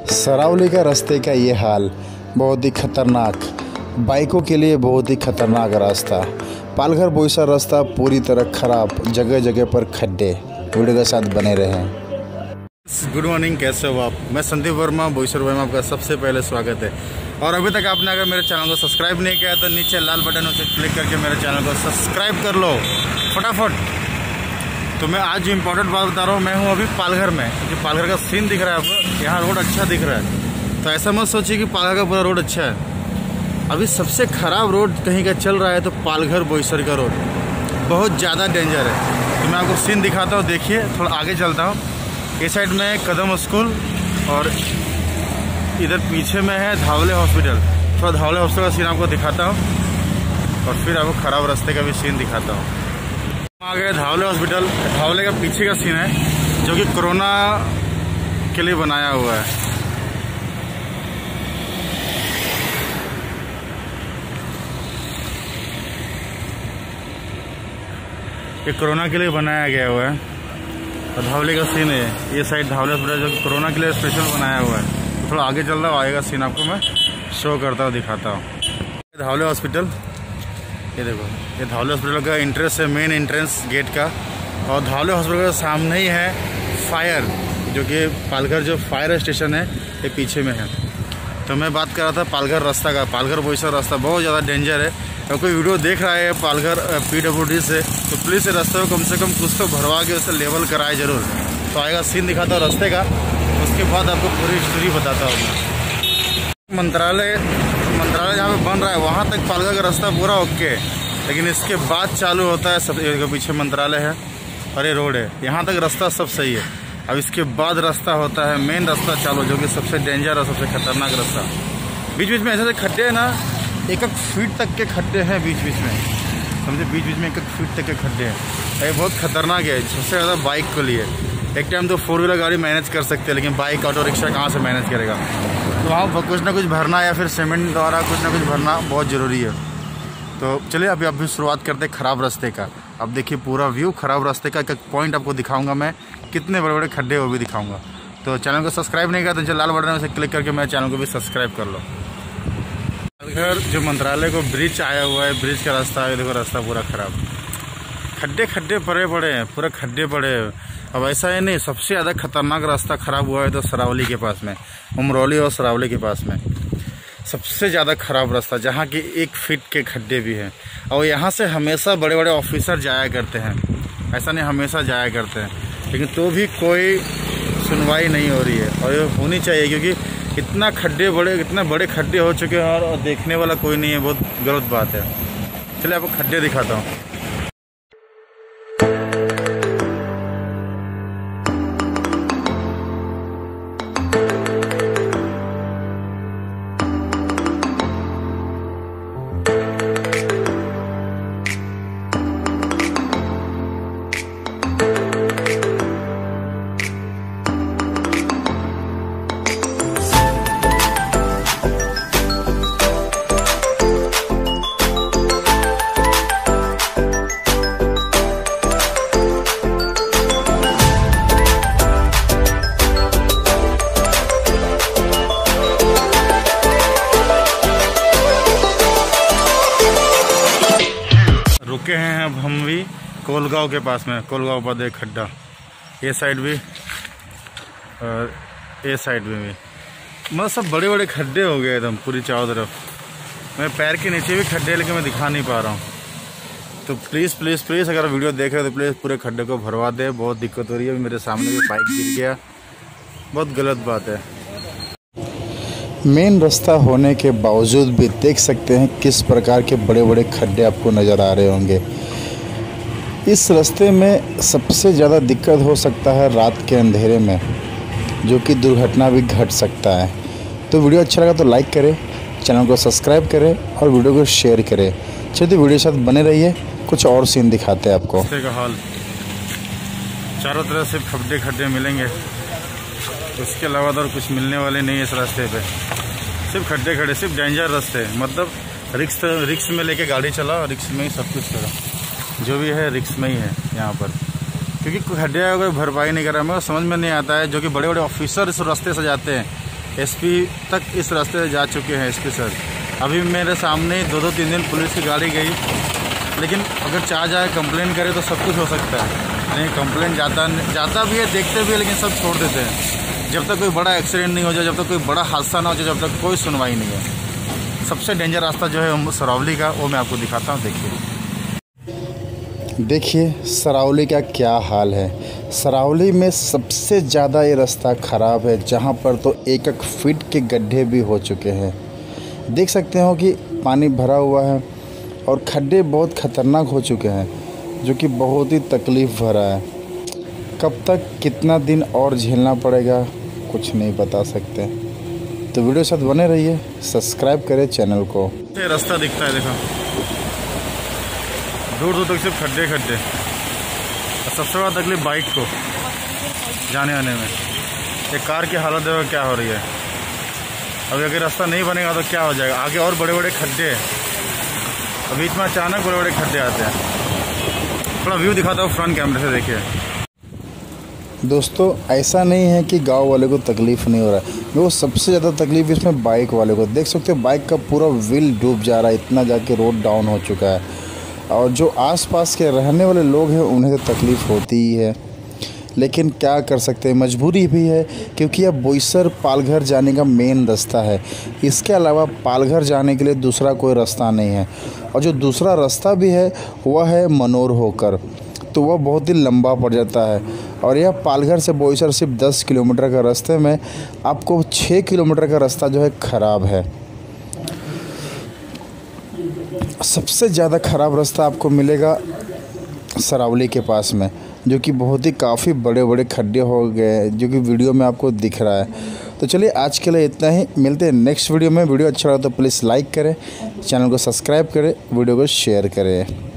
सरावली का रास्ते का ये हाल बहुत ही खतरनाक, बाइकों के लिए बहुत ही खतरनाक रास्ता। पालघर बोईसर रास्ता पूरी तरह खराब, जगह जगह पर खड्डे। वीडियो के साथ बने रहें। गुड मॉर्निंग, कैसे हो आप? मैं संदीप वर्मा, बोईसर में आपका सबसे पहले स्वागत है। और अभी तक आपने अगर मेरे चैनल को सब्सक्राइब नहीं किया तो नीचे लाल बटन उसे क्लिक करके मेरे चैनल को सब्सक्राइब कर लो फटाफट। तो मैं आज जो इम्पोर्टेंट बात बता रहा हूँ, मैं हूँ अभी पालघर में। जो पालघर का सीन दिख रहा है आपको, यहाँ रोड अच्छा दिख रहा है, तो ऐसा मत सोचिए कि पालघर का पूरा रोड अच्छा है। अभी सबसे ख़राब रोड कहीं का चल रहा है तो पालघर बोईसर का रोड बहुत ज़्यादा डेंजर है। तो मैं आपको सीन दिखाता हूँ, देखिए। थोड़ा आगे चलता हूँ। इस साइड में कदम स्कूल और इधर पीछे में है धावले हॉस्पिटल। थोड़ा धावले हॉस्पिटल का सीन आपको दिखाता हूँ और फिर आपको ख़राब रास्ते का भी सीन दिखाता हूँ। आ गए धावले हॉस्पिटल। धावले का पीछे का सीन है जो कि कोरोना के लिए बनाया हुआ है। ये कोरोना के लिए बनाया गया हुआ है और धावले का सीन है। ये साइड धावले हॉस्पिटल जो कि कोरोना के लिए स्पेशल बनाया हुआ है। तो थोड़ा आगे चल रहा हूँ, आएगा सीन आपको मैं शो करता हूँ, दिखाता हूँ। धावले हॉस्पिटल, ये देखो, ये धावले हॉस्पिटल का एंट्रेंस है, मेन एंट्रेंस गेट का। और धावले हॉस्पिटल के सामने ही है फायर, जो कि पालघर जो फायर स्टेशन है ये पीछे में है। तो मैं बात कर रहा था पालघर रास्ता का। पालघर बोईसर रास्ता बहुत ज़्यादा डेंजर है। अगर कोई वीडियो देख रहा है पालघर PWD से तो प्लीज़ रास्ते को कम से कम कुछ तो भरवा के उसे लेवल कराए ज़रूर। तो आएगा सीन दिखाता हूँ रास्ते का, उसके बाद आपको पूरी स्टोरी बताता हूँ मैं। मंत्रालय जहाँ पे बन रहा है वहाँ तक पालघर का रास्ता पूरा ओके, लेकिन इसके बाद चालू होता है सब। पीछे मंत्रालय है और ये रोड है, यहाँ तक रास्ता सब सही है। अब इसके बाद रास्ता होता है मेन रास्ता चालू, जो कि सबसे डेंजर और सबसे खतरनाक रास्ता। बीच बीच में ऐसे खड्डे हैं ना, 1-1 फीट तक के खड्डे हैं बीच बीच में, समझे। बीच बीच में 1-1 फीट तक के खड्डे हैं। ये बहुत खतरनाक है, सबसे ज़्यादा बाइक के लिए। एक टाइम तो 4 व्हीलर गाड़ी मैनेज कर सकते हैं, लेकिन बाइक ऑटो रिक्शा कहाँ से मैनेज करेगा। तो वहाँ कुछ ना कुछ भरना या फिर सीमेंट द्वारा कुछ ना कुछ भरना बहुत ज़रूरी है। तो चलिए अभी शुरुआत करते हैं ख़राब रास्ते का। अब देखिए पूरा व्यू ख़राब रास्ते का, एक पॉइंट आपको दिखाऊंगा मैं, कितने बड़े बड़े खड्डे वो भी दिखाऊंगा। तो चैनल को सब्सक्राइब नहीं किया तो लाल बटन उसे क्लिक करके मेरे चैनल को भी सब्सक्राइब कर लो। पालघर जो मंत्रालय को ब्रिज आया हुआ है, ब्रिज का रास्ता है, देखो रास्ता पूरा ख़राब, खड्डे पड़े हैं, पूरा खड्डे पड़े हैं। अब ऐसा है नहीं, सबसे ज़्यादा खतरनाक रास्ता ख़राब हुआ है तो सरावली के पास में, उमरौली और सरावली के पास में सबसे ज़्यादा ख़राब रास्ता, जहाँ की 1 फीट के खड्डे भी हैं। और यहाँ से हमेशा बड़े बड़े ऑफिसर जाया करते हैं, ऐसा नहीं हमेशा जाया करते हैं, लेकिन तो भी कोई सुनवाई नहीं हो रही है। और ये होनी चाहिए, क्योंकि इतने बड़े खड्डे हो चुके हैं और देखने वाला कोई नहीं है। बहुत गलत बात है। चलिए आपको खड्डे दिखाता हूँ। रुके हैं अब हम भी कोलगांव के पास में। कोलगांव पर एक खड्डा, ये साइड भी और ये साइड में भी, मतलब सब बड़े बड़े खड्डे हो गए एकदम पूरी चारों तरफ। मेरे पैर के नीचे भी खड्डे, लेकिन मैं दिखा नहीं पा रहा हूँ। तो प्लीज़ अगर वीडियो देख रहे हो तो प्लीज़ पूरे खड्डे को भरवा दे। बहुत दिक्कत हो रही है। मेरे सामने भी बाइक गिर गया, बहुत गलत बात है। मेन रास्ता होने के बावजूद भी देख सकते हैं किस प्रकार के बड़े बड़े खड्डे आपको नज़र आ रहे होंगे। इस रास्ते में सबसे ज़्यादा दिक्कत हो सकता है रात के अंधेरे में, जो कि दुर्घटना भी घट सकता है। तो वीडियो अच्छा लगा तो लाइक करें, चैनल को सब्सक्राइब करें और वीडियो को शेयर करें। चलिए तो वीडियो के साथ बने रहिए, कुछ और सीन दिखाते हैं आपको। रास्ते का हाल चारों तरफ से खड्डे मिलेंगे, उसके अलावा तो कुछ मिलने वाले नहीं है इस रास्ते पे। सिर्फ खड्डे, सिर्फ डेंजर रास्ते, मतलब रिक्स में लेके गाड़ी चलाओ, रिक्स में ही सब कुछ करो, जो भी है रिक्स में ही है यहाँ पर। क्योंकि खड्डे अगर भरपाई नहीं कर रहा है, मुझे समझ में नहीं आता है। जो कि बड़े बड़े ऑफिसर इस रास्ते से जाते हैं, एसपी तक इस रास्ते से जा चुके हैं, एसपी सर। अभी मेरे सामने 2-2, 3 पुलिस की गाड़ी गई, लेकिन अगर चाह जाए कंप्लेन करे तो सब कुछ हो सकता है। नहीं, कंप्लेन जाता भी है, देखते भी है, लेकिन सब छोड़ देते हैं। जब तक कोई बड़ा एक्सीडेंट नहीं हो जाए, जब तक कोई बड़ा हादसा ना हो जाए, जब तक कोई सुनवाई नहीं है। सबसे डेंजर रास्ता जो है सरौली का, वो मैं आपको दिखाता हूँ। देखिए सरौली का क्या हाल है। सरौली में सबसे ज़्यादा ये रास्ता ख़राब है, जहाँ पर तो 1-1 फीट के गड्ढे भी हो चुके हैं। देख सकते हो कि पानी भरा हुआ है और खड्डे बहुत ख़तरनाक हो चुके हैं, जो कि बहुत ही तकलीफ़ भरा है। कब तक कितना दिन और झेलना पड़ेगा कुछ नहीं बता सकते। तो वीडियो साथ बने रहिए, सब्सक्राइब करें चैनल को। ये रास्ता दिखता है, देखो दूर दूर तक सिर्फ खड्डे खड्डे। और सबसे बड़ा तकलीफ बाइक को जाने आने में। एक कार की हालत देखो क्या हो रही है। अभी अगर रास्ता नहीं बनेगा तो क्या हो जाएगा। आगे और बड़े बड़े खड्डे, बीच में अचानक बड़े बड़े खड्डे आते हैं। थोड़ा व्यू दिखाता हूँ फ्रंट कैमरे से, देखिए। दोस्तों ऐसा नहीं है कि गांव वाले को तकलीफ़ नहीं हो रहा है, वो सबसे ज़्यादा तकलीफ़ इसमें बाइक वाले को। देख सकते हो बाइक का पूरा व्हील डूब जा रहा है, इतना जाके रोड डाउन हो चुका है। और जो आसपास के रहने वाले लोग हैं उन्हें तो तकलीफ़ होती ही है, लेकिन क्या कर सकते हैं, मजबूरी भी है, क्योंकि यह बोईसर पालघर जाने का मेन रास्ता है। इसके अलावा पालघर जाने के लिए दूसरा कोई रास्ता नहीं है। और जो दूसरा रास्ता भी है वह है मनोर होकर, तो वह बहुत ही लंबा पड़ जाता है। और यह पालघर से बोईसर सिर्फ 10 किलोमीटर का रास्ते में आपको 6 किलोमीटर का रास्ता जो है ख़राब है। सबसे ज़्यादा ख़राब रास्ता आपको मिलेगा सरौली के पास में, जो कि बहुत ही काफ़ी बड़े बड़े खड्डे हो गए, जो कि वीडियो में आपको दिख रहा है। तो चलिए आज के लिए इतना ही, मिलते हैं नेक्स्ट वीडियो में। वीडियो अच्छा लगा तो प्लीज़ लाइक करें, चैनल को सब्सक्राइब करें, वीडियो को शेयर करें।